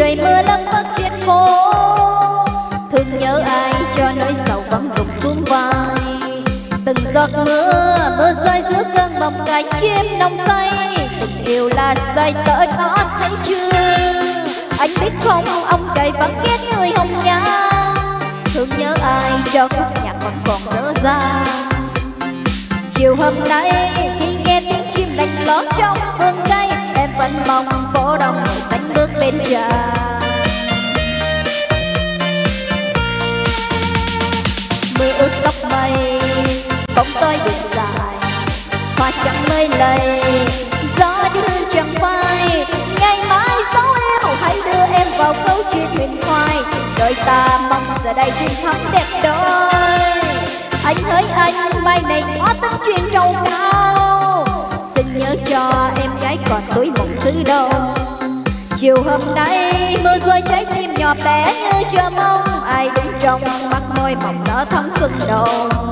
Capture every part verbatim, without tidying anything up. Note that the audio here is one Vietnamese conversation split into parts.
trời mưa lất phất trên phố, thương nhớ ai cho nỗi sầu vẫn rụng xuống vai. Từng giọt mưa mưa rơi giữa cơn mộng cánh chim nồng say, tình yêu là say tở đó thấy chưa? Anh biết không, ông trời vẫn ghét người hồng nhan, thương nhớ ai cho khúc nhạc vẫn còn dở dang. Chiều hôm nay khi nghe tiếng chim lạnh lót trong vườn cây, em vẫn mong phố đông người tách bước bên trà. Mưa ướt tóc mây, bóng tôi đường dài, hoa trắng mới lầy, gió đưa chẳng phai. Ngày mai dấu yêu hãy đưa em vào câu chuyện huyền thoại, đời ta mong giờ đây duyên thắm đẹp đôi. Anh hỡi anh, mai này có tấm chuyện trầu cao, xin nhớ cho em gái còn tuổi mộng xứ đông. Chiều hôm nay mưa rơi trái tim nhỏ bé như chờ mong, ai đứng trong mắt môi mộng nở thắm xuân đầu.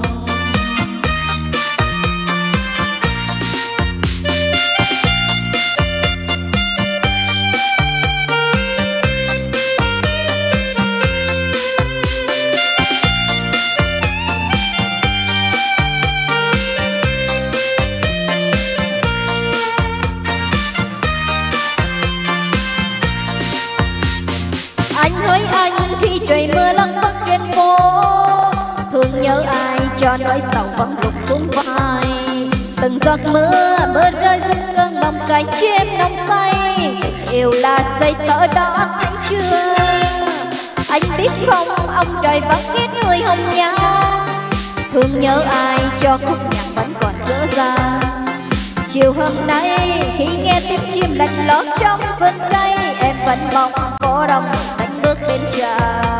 Anh hỡi anh, khi trời mưa lất phất trên phố, thương nhớ ai cho nỗi sầu vẫn rụng xuống vai. Từng giọt mưa mưa rơi giữa cơn mộng cánh chim nồng say, tình yêu là dây tở đó thấy chưa? Anh biết không, ông trời vẫn ghét người hồng nhan, thương nhớ ai cho khúc nhạc vẫn còn dở dang. Chiều hôm nay khi nghe tiếng chim lạnh lót trong vườn cây, em vẫn mong phố đông đánh bước bên trà.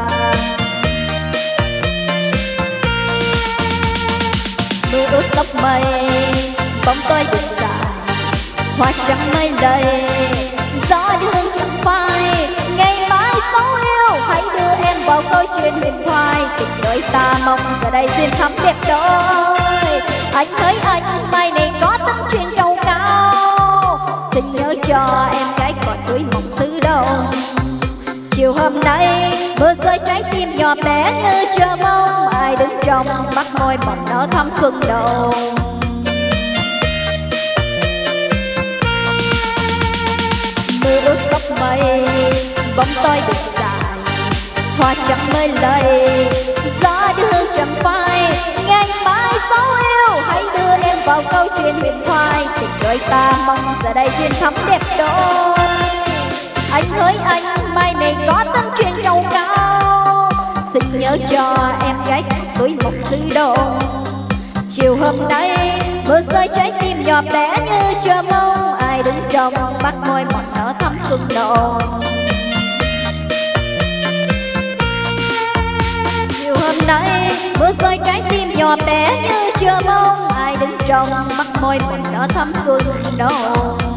Mưa ướt tóc mây, bóng tôi đường dài, hoa trắng mây lầy, gió đưa chẳng phai. Ngày mai dấu yêu hãy đưa em vào câu chuyện huyền thoại, tình đôi ta mong giờ đây duyên thắm đẹp đôi. Anh hỡi anh, mai này có tấm chuyện trầu cao, xin nhớ cho em gái còn tuổi mộng xứ đông. Chiều hôm nay mưa rơi trái tim nhỏ bé như chờ mong, ai đứng trong mắt môi mộng nở thắm xuân đầu. Mưa ướt tóc mây, bóng tôi đường dài, hoa trắng mới lầy, gió đưa chẳng phai. Ngày mai dấu yêu hãy đưa em vào câu chuyện huyền thoại, tình đôi ta mong giờ đây duyên thắm đẹp đôi. Anh hỡi anh, mai này có tấm chuyện trầu cao, xin nhớ cho em gái tuổi mộng xứ đông. Chiều hôm nay mưa rơi trái tim nhỏ bé như chờ mong, ai đứng trong mắt môi mộng nở thắm xuân đầu. Chiều hôm nay mưa rơi trái tim nhỏ bé như chờ mong, ai đứng trong mắt môi mộng nở thắm xuân đầu.